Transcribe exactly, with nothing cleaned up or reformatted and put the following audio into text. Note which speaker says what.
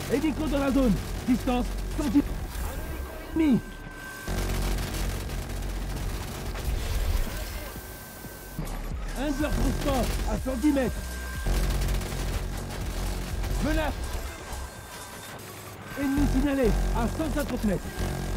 Speaker 1: Hélico dans la zone. Distance cent dix. Mi. Hunter transport à cent dix mètres. Menace. Ennemi signalé à cent cinquante mètres.